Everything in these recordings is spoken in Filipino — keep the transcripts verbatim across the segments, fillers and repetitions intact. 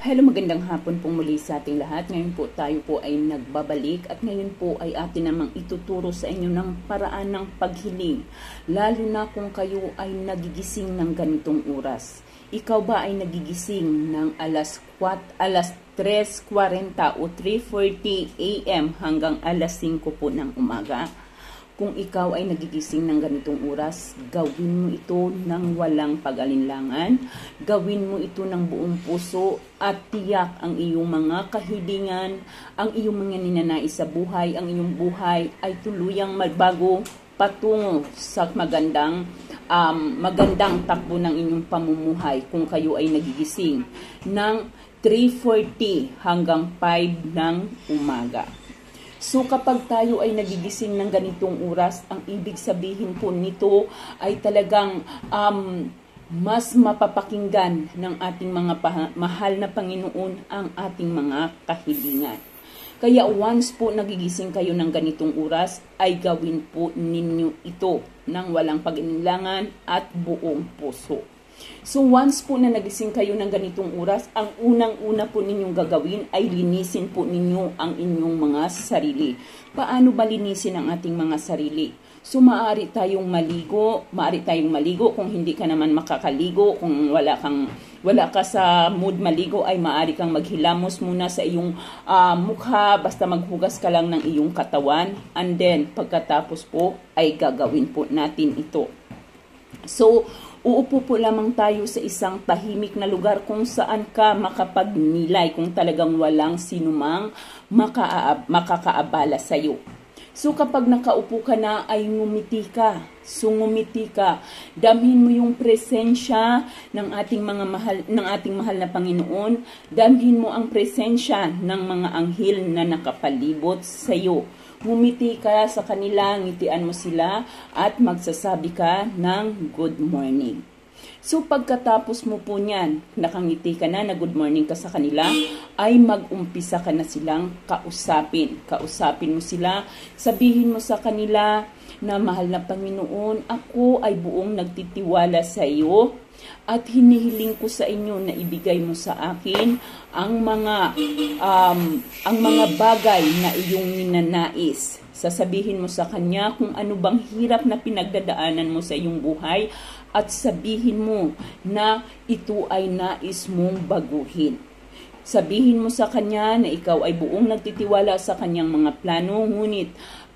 Hello, magandang hapon po muli sa ating lahat. Ngayon po tayo po ay nagbabalik at ngayon po ay atin namang ituturo sa inyo ng paraan ng paghiling. Lalo na kung kayo ay nagigising ng ganitong oras. Ikaw ba ay nagigising ng alas kwat, alas tres forty o three forty a m hanggang alas singko po ng umaga? Kung ikaw ay nagigising ng ganitong oras, gawin mo ito ng walang pag-alinlangan. Gawin mo ito ng buong puso at tiyak ang iyong mga kahilingan, ang iyong mga ninanais sa buhay, ang iyong buhay ay tuluyang magbago patungo sa magandang um, magandang takbo ng inyong pamumuhay kung kayo ay nagigising ng three forty hanggang five ng umaga. So kapag tayo ay nagigising ng ganitong oras, ang ibig sabihin po nito ay talagang um, mas mapapakinggan ng ating mga mahal na Panginoon ang ating mga kahilingan. Kaya once po nagigising kayo ng ganitong oras, ay gawin po ninyo ito ng walang pag-inilangan at buong puso. So once po na nagising kayo ng ganitong oras, ang unang-una po ninyong gagawin ay linisin po ninyo ang inyong mga sarili. Paano ba linisin ang ating mga sarili? So maaari tayong maligo, maaari tayong maligo kung hindi ka naman makakaligo, kung wala kang wala ka sa mood maligo ay maaari kang maghilamos muna sa iyong uh, mukha, basta maghugas ka lang ng iyong katawan, and then pagkatapos po ay gagawin po natin ito. So uupo po lamang tayo sa isang tahimik na lugar kung saan ka makapagnilay, kung talagang walang sinumang maka makakaabala sa iyo. So kapag nakaupo ka na ay ngumiti ka. So ngumiti ka. Damhin mo yung presensya ng ating mga mahal ng ating mahal na Panginoon. Damhin mo ang presensya ng mga anghel na nakapalibot sa iyo. Ngumiti ka sa kanila, ngitian mo sila at magsasabi ka ng good morning. So pagkatapos mo po niyan, nakangiti ka na na good morning ka sa kanila, ay mag-umpisa ka na silang kausapin. Kausapin mo sila, sabihin mo sa kanila na mahal na Panginoon, ako ay buong nagtitiwala sa iyo at hinihiling ko sa inyo na ibigay mo sa akin ang mga um, ang mga bagay na iyong ninanais. Sasabihin mo sa kanya kung ano bang hirap na pinagdadaanan mo sa iyong buhay at sabihin mo na ito ay nais mong baguhin. Sabihin mo sa kanya na ikaw ay buong nagtitiwala sa kanyang mga plano, ngunit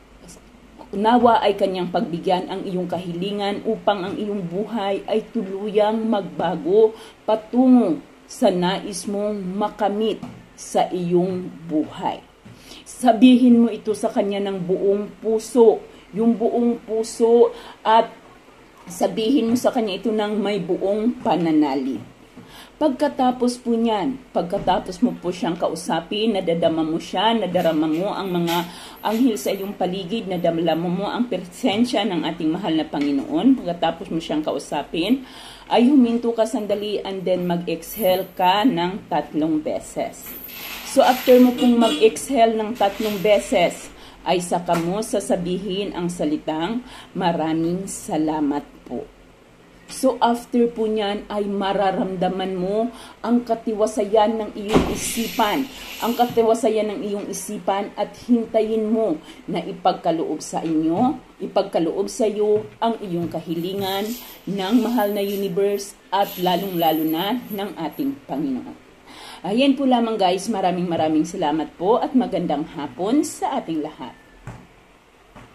nawa ay kanyang pagbigyan ang iyong kahilingan upang ang iyong buhay ay tuluyang magbago patungo sa nais mong makamit sa iyong buhay. Sabihin mo ito sa kanya ng buong puso, yung buong puso, at sabihin mo sa kanya ito ng may buong pananalig. Pagkatapos po niyan, pagkatapos mo po siyang kausapin, nadadama mo siya, nadarama mo ang mga anghel sa iyong paligid, nadadama mo ang presensya ng ating mahal na Panginoon. Pagkatapos mo siyang kausapin, ay huminto ka sandali and then mag-exhale ka ng tatlong beses. So after mo pong mag-exhale ng tatlong beses, ay saka mo sasabihin ang salitang maraming salamat po. So after po niyan ay mararamdaman mo ang katiwasayan ng iyong isipan. Ang katiwasayan ng iyong isipan at hintayin mo na ipagkaloob sa inyo, ipagkaloob sa iyo ang iyong kahilingan ng mahal na universe at lalong-lalo na ng ating Panginoon. Ayan po lamang guys, maraming maraming salamat po at magandang hapon sa ating lahat.